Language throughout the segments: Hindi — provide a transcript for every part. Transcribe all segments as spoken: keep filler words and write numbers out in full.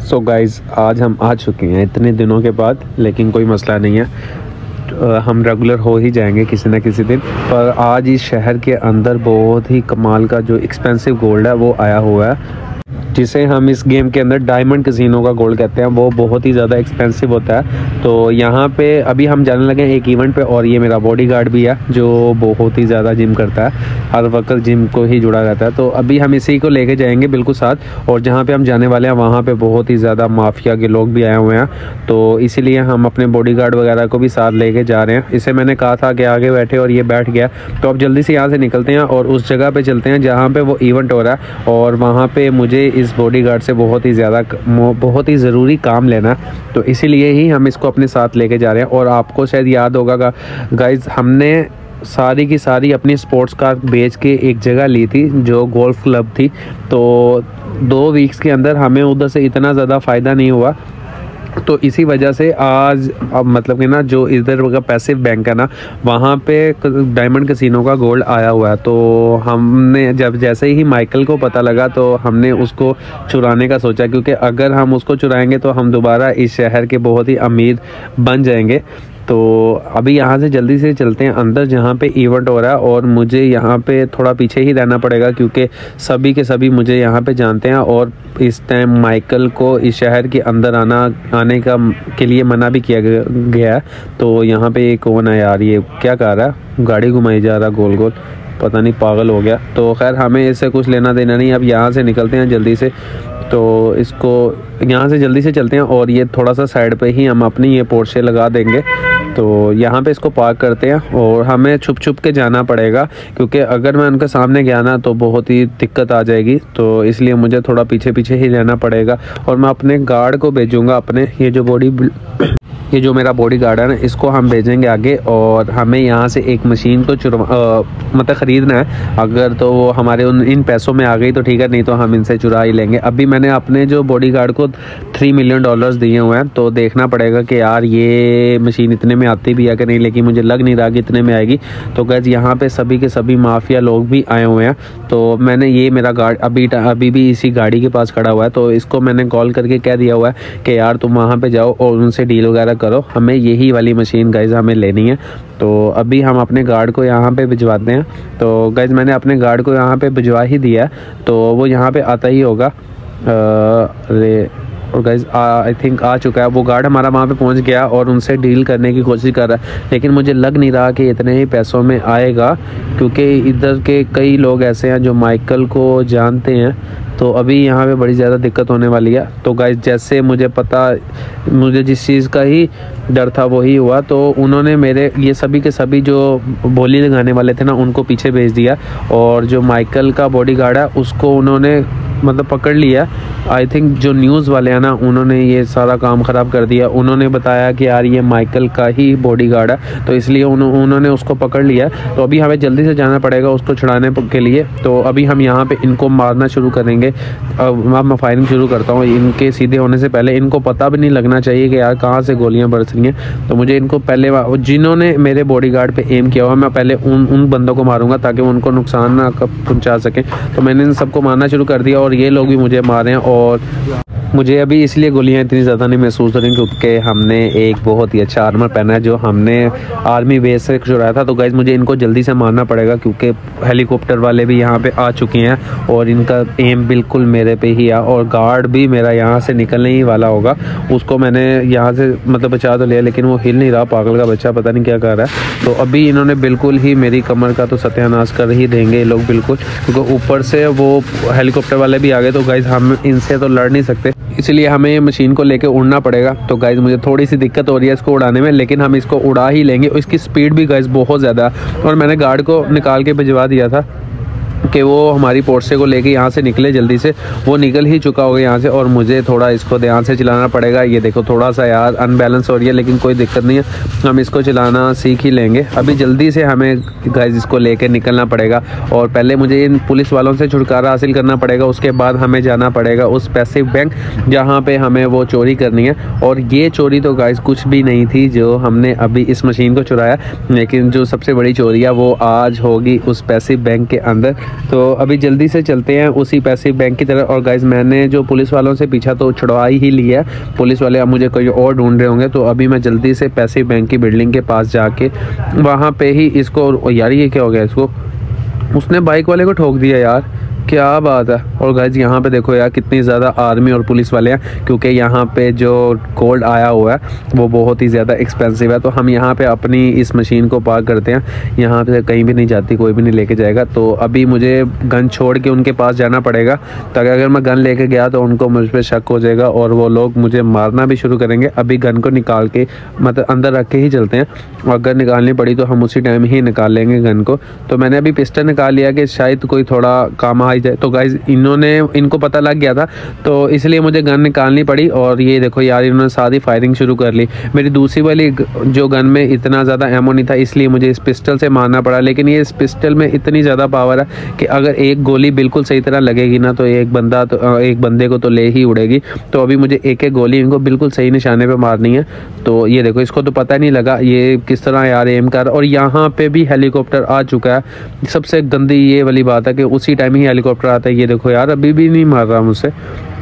सो so गाइज़, आज हम आ चुके हैं इतने दिनों के बाद, लेकिन कोई मसला नहीं है, हम रेगुलर हो ही जाएंगे किसी न किसी दिन। पर आज इस शहर के अंदर बहुत ही कमाल का जो एक्सपेंसिव गोल्ड है वो आया हुआ है, जिसे हम इस गेम के अंदर डायमंड कैसीनो का गोल्ड कहते हैं। वो बहुत ही ज़्यादा एक्सपेंसिव होता है। तो यहाँ पे अभी हम जाने लगे हैं एक इवेंट पे, और ये मेरा बॉडीगार्ड भी है जो बहुत ही ज़्यादा जिम करता है, हर वक्त जिम को ही जुड़ा रहता है। तो अभी हम इसी को लेके जाएंगे बिल्कुल साथ, और जहाँ पे हम जाने वाले हैं वहाँ पे बहुत ही ज़्यादा माफिया के लोग भी आए हुए हैं, तो इसीलिए हम अपने बॉडीगार्ड वगैरह को भी साथ लेके जा रहे हैं। इसे मैंने कहा था कि आगे बैठे और ये बैठ गया। तो अब जल्दी से यहाँ से निकलते हैं और उस जगह पर चलते हैं जहाँ पर वो इवेंट हो रहा है, और वहाँ पर मुझे इस बॉडीगार्ड से बहुत ही ज़्यादा बहुत ही ज़रूरी काम लेना, तो इसीलिए ही हम इसको अपने साथ लेके जा रहे हैं। और आपको शायद याद होगा गाइज, हमने सारी की सारी अपनी स्पोर्ट्स कार बेच के एक जगह ली थी जो गोल्फ क्लब थी। तो दो वीक्स के अंदर हमें उधर से इतना ज़्यादा फ़ायदा नहीं हुआ, तो इसी वजह से आज अब मतलब कि ना जो इधर का पैसिव बैंक है ना, वहाँ पे डायमंड कैसीनो का गोल्ड आया हुआ है। तो हमने जब जैसे ही माइकल को पता लगा तो हमने उसको चुराने का सोचा, क्योंकि अगर हम उसको चुराएंगे तो हम दोबारा इस शहर के बहुत ही अमीर बन जाएंगे। तो अभी यहाँ से जल्दी से चलते हैं अंदर जहाँ पे इवेंट हो रहा है, और मुझे यहाँ पे थोड़ा पीछे ही रहना पड़ेगा क्योंकि सभी के सभी मुझे यहाँ पे जानते हैं, और इस टाइम माइकल को इस शहर के अंदर आना आने का के लिए मना भी किया गया है। तो यहाँ पे कौन है यार, ये क्या कर रहा है, गाड़ी घुमाई जा रहा गोल गोल, पता नहीं पागल हो गया। तो खैर हमें इससे कुछ लेना देना नहीं, अब यहाँ से निकलते हैं जल्दी से। तो इसको यहाँ से जल्दी से चलते हैं, और ये थोड़ा सा साइड पे ही हम अपनी ये पोर्शे लगा देंगे। तो यहाँ पे इसको पार्क करते हैं, और हमें छुप छुप के जाना पड़ेगा क्योंकि अगर मैं उनके सामने गया ना तो बहुत ही दिक्कत आ जाएगी। तो इसलिए मुझे थोड़ा पीछे पीछे ही रहना पड़ेगा, और मैं अपने गार्ड को भेजूँगा, अपने ये जो बॉडी ये जो मेरा बॉडी गार्ड है ना, इसको हम भेजेंगे आगे। और हमें यहाँ से एक मशीन को चुरा मतलब ख़रीदना है, अगर तो वो हमारे उन इन पैसों में आ गई तो ठीक है, नहीं तो हम इनसे चुरा ही लेंगे। अभी मैंने अपने जो बॉडी गार्ड को थ्री मिलियन डॉलर्स दिए हुए हैं, तो देखना पड़ेगा कि यार ये मशीन इतने में आती भी है कि नहीं, लेकिन मुझे लग नहीं रहा कि इतने में आएगी। तो गैस यहाँ पे सभी के सभी माफिया लोग भी आए हुए हैं। तो मैंने ये मेरा गार्ड अभी अभी भी इसी गाड़ी के पास खड़ा हुआ है, तो इसको मैंने कॉल करके कह दिया हुआ है कि यार तुम वहाँ पे जाओ और उनसे डील वगैरह करो, हमें यही वाली मशीन गाइज हमें लेनी है। तो अभी हम अपने गार्ड को यहाँ पे भिजवाते हैं। तो गाइज मैंने अपने गार्ड को यहाँ पे भिजवा ही दिया है, तो वो यहाँ पे आता ही होगा। अरे और गाइज आई थिंक आ चुका है वो गार्ड, हमारा वहाँ पे पहुँच गया और उनसे डील करने की कोशिश कर रहा है, लेकिन मुझे लग नहीं रहा कि इतने ही पैसों में आएगा, क्योंकि इधर के कई लोग ऐसे हैं जो माइकल को जानते हैं। तो अभी यहाँ पे बड़ी ज़्यादा दिक्कत होने वाली है। तो गाइज जैसे मुझे पता मुझे जिस चीज़ का ही डर था वही हुआ, तो उन्होंने मेरे ये सभी के सभी जो बोली लगाने वाले थे ना उनको पीछे भेज दिया, और जो माइकल का बॉडीगार्ड है उसको उन्होंने मतलब पकड़ लिया। आई थिंक जो न्यूज़ वाले हैं ना उन्होंने ये सारा काम ख़राब कर दिया। उन्होंने बताया कि यार ये माइकल का ही बॉडीगार्ड है, तो इसलिए उन्होंने उसको पकड़ लिया। तो अभी हमें जल्दी से जाना पड़ेगा उसको छुड़ाने के लिए। तो अभी हम यहाँ पे इनको मारना शुरू करेंगे। अब मैं फायरिंग शुरू करता हूँ। इनके सीधे होने से पहले इनको पता भी नहीं लगना चाहिए कि यार कहाँ से गोलियाँ बरस रही हैं। तो मुझे इनको पहले जिन्होंने मेरे बॉडीगार्ड पे एम किया हुआ, मैं पहले उन उन बंदों को मारूंगा ताकि उनको नुकसान ना पहुँचा सकें। तो मैंने इन सबको मारना शुरू कर दिया, और ये लोग भी मुझे मारे हैं। और मुझे अभी इसलिए गोलियां इतनी ज़्यादा नहीं महसूस हो रही क्योंकि हमने एक बहुत ही अच्छा आर्मर पहना है जो हमने आर्मी बेस से चुराया था। तो गाइज मुझे इनको जल्दी से मारना पड़ेगा क्योंकि हेलीकॉप्टर वाले भी यहाँ पे आ चुके हैं, और इनका एम बिल्कुल मेरे पे ही है, और गार्ड भी मेरा यहाँ से निकलने ही वाला होगा। उसको मैंने यहाँ से मतलब बचा तो लिया, लेकिन वो हिल नहीं रहा, पागल का बच्चा, पता नहीं क्या कर रहा है। तो अभी इन्होंने बिल्कुल ही मेरी कमर का तो सत्यानाश कर ही देंगे ये लोग बिल्कुल, क्योंकि ऊपर से वो हेलीकॉप्टर वाले भी आ गए। तो गाइज हम इनसे तो लड़ नहीं सकते, इसलिए हमें ये मशीन को लेके उड़ना पड़ेगा। तो गाइज मुझे थोड़ी सी दिक्कत हो रही है इसको उड़ाने में, लेकिन हम इसको उड़ा ही लेंगे। इसकी स्पीड भी गाइज बहुत ज़्यादा है, और मैंने गार्ड को निकाल के भिजवा दिया था कि वो हमारी पोर्शे को लेके यहाँ से निकले जल्दी से। वो निकल ही चुका होगा यहाँ से, और मुझे थोड़ा इसको ध्यान से चलाना पड़ेगा। ये देखो थोड़ा सा यार अनबैलेंस हो रही है, लेकिन कोई दिक्कत नहीं है, हम इसको चलाना सीख ही लेंगे। अभी जल्दी से हमें गाइस इसको लेके निकलना पड़ेगा, और पहले मुझे इन पुलिस वालों से छुटकारा हासिल करना पड़ेगा। उसके बाद हमें जाना पड़ेगा उस पैसिव बैंक जहाँ पे हमें वो चोरी करनी है। और ये चोरी तो गाइस कुछ भी नहीं थी जो हमने अभी इस मशीन को चुराया, लेकिन जो सबसे बड़ी चोरी है वो आज होगी उस पैसिव बैंक के अंदर। तो अभी जल्दी से चलते हैं उसी पैसिव बैंक की तरफ। और गाइज मैंने जो पुलिस वालों से पीछा तो छुड़वा ही लिया है, पुलिस वाले अब मुझे कोई और ढूंढ रहे होंगे। तो अभी मैं जल्दी से पैसिव बैंक की बिल्डिंग के पास जाके वहाँ पे ही इसको, यार ये क्या हो गया, इसको उसने बाइक वाले को ठोक दिया यार, क्या बात है। और गाइज यहाँ पे देखो यार कितनी ज़्यादा आर्मी और पुलिस वाले हैं, क्योंकि यहाँ पे जो गोल्ड आया हुआ है वो बहुत ही ज़्यादा एक्सपेंसिव है। तो हम यहाँ पे अपनी इस मशीन को पार्क करते हैं, यहाँ पे कहीं भी नहीं जाती, कोई भी नहीं लेके जाएगा। तो अभी मुझे गन छोड़ के उनके पास जाना पड़ेगा, ताकि अगर मैं गन लेके गया तो उनको मुझ पर शक हो जाएगा और वो लोग मुझे मारना भी शुरू करेंगे। अभी गन को निकाल के मतलब अंदर रख के ही चलते हैं, और अगर निकालनी पड़ी तो हम उसी टाइम ही निकाल लेंगे गन को। तो मैंने अभी पिस्टल निकाल लिया कि शायद कोई थोड़ा काम आ जाए। तो गाइज इन्होंने इनको पता लग गया था, तो इसलिए मुझे गन निकालनी पड़ी। और ये देखो यार इन्होंने सारी फायरिंग शुरू कर ली। मेरी दूसरी वाली जो गन में इतना ज़्यादा एमो नहीं था, इसलिए मुझे इस पिस्टल से मारना पड़ा। लेकिन ये इस पिस्टल में इतनी ज़्यादा पावर है कि अगर एक गोली बिल्कुल सही तरह लगेगी ना तो एक बंदा तो एक बंदे को तो ले ही उड़ेगी। तो अभी मुझे एक एक गोली इनको बिल्कुल सही निशाने पर मारनी है। तो ये देखो इसको तो पता नहीं लगा ये किस तरह यार एम कर। और यहाँ पे भी हेलीकॉप्टर आ चुका है। सबसे गंदी ये वाली बात है कि उसी टाइम ही हेलीकॉप्टर आता है। ये देखो यार अभी भी नहीं मार रहा मुझसे।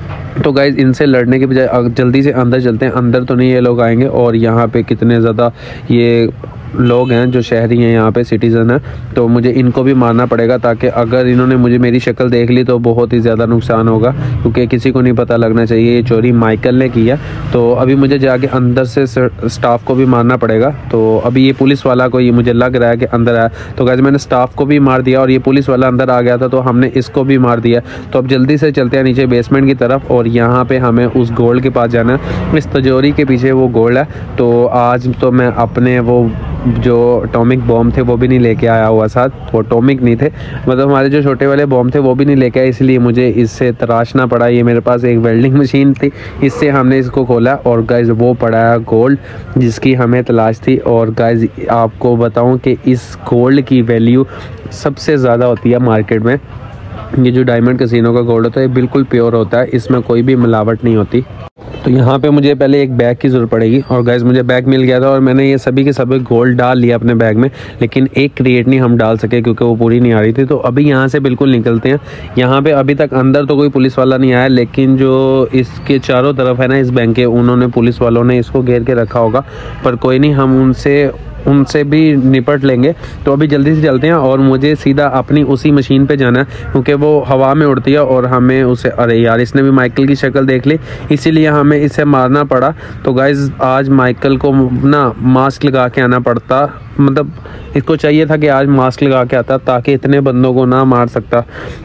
तो गाइज इनसे लड़ने के बजाय जल्दी से अंदर चलते हैं। अंदर तो नहीं ये लोग आएंगे। और यहाँ पे कितने ज़्यादा ये लोग हैं जो शहरी हैं, यहाँ पे सिटीज़न हैं, तो मुझे इनको भी मारना पड़ेगा, ताकि अगर इन्होंने मुझे मेरी शक्ल देख ली तो बहुत ही ज़्यादा नुकसान होगा, क्योंकि किसी को नहीं पता लगना चाहिए ये चोरी माइकल ने की है। तो अभी मुझे जाके अंदर से स्टाफ को भी मारना पड़ेगा। तो अभी ये पुलिस वाला को ये मुझे लग रहा है कि अंदर आया, तो गाइस मैंने स्टाफ को भी मार दिया और ये पुलिस वाला अंदर आ गया था तो हमने इसको भी मार दिया। तो अब जल्दी से चलते हैं नीचे बेसमेंट की तरफ, और यहाँ पर हमें उस गोल्ड के पास जाना है। इस तिजोरी के पीछे वो गोल्ड है। तो आज तो मैं अपने वो जो एटॉमिक बॉम्ब थे वो भी नहीं लेके आया हुआ साथ, वो एटॉमिक नहीं थे, मतलब हमारे जो छोटे वाले बॉम्ब थे वो भी नहीं लेके आए, इसलिए मुझे इससे तराशना पड़ा। ये मेरे पास एक वेल्डिंग मशीन थी, इससे हमने इसको खोला और गाइज वो पड़ा है गोल्ड जिसकी हमें तलाश थी। और गाइज आपको बताऊं कि इस गोल्ड की वैल्यू सबसे ज़्यादा होती है मार्केट में। ये जो डायमंड कैसीनो का गोल्ड होता है बिल्कुल प्योर होता है, इसमें कोई भी मिलावट नहीं होती। तो यहाँ पे मुझे पहले एक बैग की ज़रूरत पड़ेगी, और गाइस मुझे बैग मिल गया था और मैंने ये सभी के सभी गोल्ड डाल लिया अपने बैग में, लेकिन एक क्रिएट नहीं हम डाल सके क्योंकि वो पूरी नहीं आ रही थी। तो अभी यहाँ से बिल्कुल निकलते हैं। यहाँ पे अभी तक अंदर तो कोई पुलिस वाला नहीं आया, लेकिन जो इसके चारों तरफ है ना इस बैंक के, उन्होंने पुलिस वालों ने इसको घेर के रखा होगा, पर कोई नहीं, हम उनसे उनसे भी निपट लेंगे। तो अभी जल्दी से चलते हैं और मुझे सीधा अपनी उसी मशीन पे जाना है क्योंकि वो हवा में उड़ती है और हमें उसे, अरे यार इसने भी माइकल की शक्ल देख ली इसीलिए हमें इसे मारना पड़ा। तो गाइज आज माइकल को ना मास्क लगा के आना पड़ता, मतलब इसको चाहिए था कि आज मास्क लगा के आता ताकि इतने बंदों को ना मार सकता।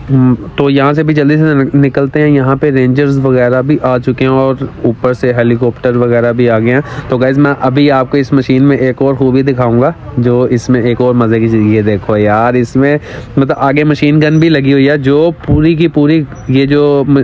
तो यहाँ से भी जल्दी से निकलते हैं। यहाँ पे रेंजर्स वगैरह भी आ चुके हैं और ऊपर से हेलीकॉप्टर वगैरह भी आ गए हैं। तो गाइज मैं अभी आपको इस मशीन में एक और खूबी दिखाऊंगा जो इसमें एक और मज़े की चीज़, ये देखो यार इसमें मतलब आगे मशीन गन भी लगी हुई है जो पूरी की पूरी ये जो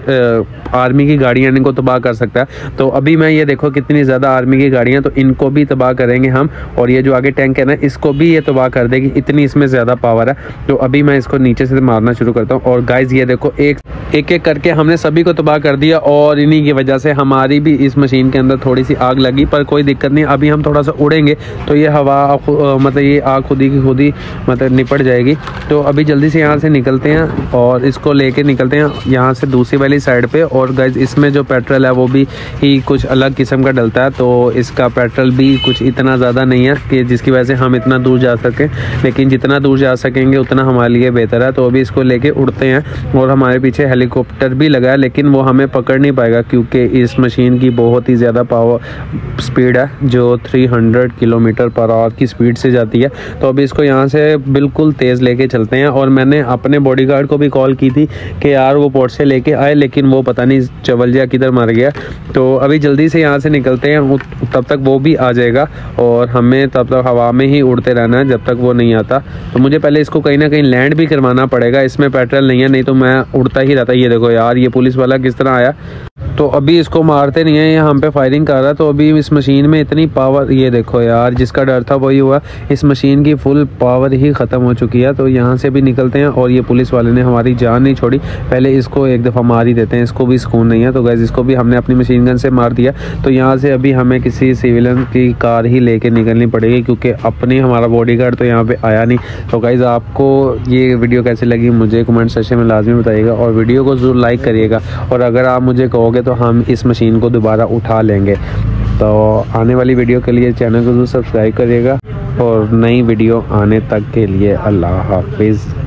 आ, आर्मी की गाड़ियाँ इनको तबाह कर सकता है। तो अभी मैं ये देखो कितनी ज़्यादा आर्मी की गाड़ियाँ, तो इनको भी तबाह करेंगे हम, और ये जो आगे टैंक है ना इसको भी ये तबाह कर देगी, इतनी इसमें ज़्यादा पावर है। तो अभी मैं इसको नीचे से मारना शुरू करता हूँ। और गाइज ये देखो एक एक एक करके हमने सभी को तबाह कर दिया, और इन्हीं की वजह से हमारी भी इस मशीन के अंदर थोड़ी सी आग लगी, पर कोई दिक्कत नहीं, अभी हम थोड़ा सा उड़ेंगे तो ये हवा मतलब ये आग खुद ही की खुद ही मतलब निपट जाएगी। तो अभी जल्दी से यहाँ से निकलते हैं और इसको लेके निकलते हैं यहाँ से दूसरी वाली साइड पे। और गाइज इसमें जो पेट्रोल है वो भी ही कुछ अलग किस्म का डलता है, तो इसका पेट्रोल भी कुछ इतना ज़्यादा नहीं है कि जिसकी वजह से हम इतना दूर जा सकें, लेकिन जितना दूर जा सकेंगे उतना हमारे लिए बेहतर है। तो अभी इसको लेके उड़ते हैं, और हमारे पीछे हेलीकॉप्टर भी लगा है, लेकिन वो हमें पकड़ नहीं पाएगा क्योंकि इस मशीन की बहुत ही ज़्यादा पावर स्पीड है जो तीन सौ किलोमीटर पर आवर की स्पीड से जाती है। तो अभी इसको यहाँ से बिल्कुल तेज़ लेके चलते हैं। और मैंने अपने बॉडीगार्ड को भी कॉल की थी कि यार वो पोर्ट से लेके आए, लेकिन वो पता नहीं चवलिया किधर मर गया। तो अभी जल्दी से यहाँ से निकलते हैं, तब तक वो भी आ जाएगा और हमें तब तक हवा में ही उड़ते रहना है जब तक वो नहीं आता। तो मुझे पहले इसको कहीं ना कहीं लैंड भी करवाना पड़ेगा, इसमें पेट्रोल नहीं है, नहीं तो मैं उड़ता ही रहता। ये देखो यार ये पुलिस वाला किस तरह आया, तो अभी इसको मारते नहीं है, ये हम पे फायरिंग कर रहा है। तो अभी इस मशीन में इतनी पावर, ये देखो यार, जिसका डर था वही हुआ। इस मशीन की फुल पावर ही ख़त्म हो चुकी है। तो यहाँ से भी निकलते हैं और ये पुलिस वाले ने हमारी जान नहीं छोड़ी, पहले इसको एक दफ़ा मार ही देते हैं, इसको भी सुकून नहीं है। तो गैस इसको भी हमने अपनी मशीन गन से मार दिया। तो यहाँ से अभी हमें किसी सिविलियन की कार ही लेके निकलनी पड़ेगी, क्योंकि अपनी हमारा बॉडीगार्ड तो यहाँ पे आया नहीं। तो गाइज़ आपको ये वीडियो कैसी लगी मुझे कमेंट सेक्शन में लाजमी बताइएगा, और वीडियो को ज़रूर लाइक करिएगा। और अगर आप मुझे कहोगे तो हम इस मशीन को दोबारा उठा लेंगे। तो आने वाली वीडियो के लिए चैनल को ज़रूर सब्सक्राइब करिएगा, और नई वीडियो आने तक के लिए अल्लाह हाफिज़।